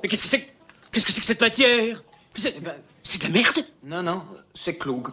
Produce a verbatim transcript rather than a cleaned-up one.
Mais qu'est-ce que c'est que... Qu'est-ce que c'est que cette matière? C'est Eh ben, c'est de la merde? non, non, c'est Cloug.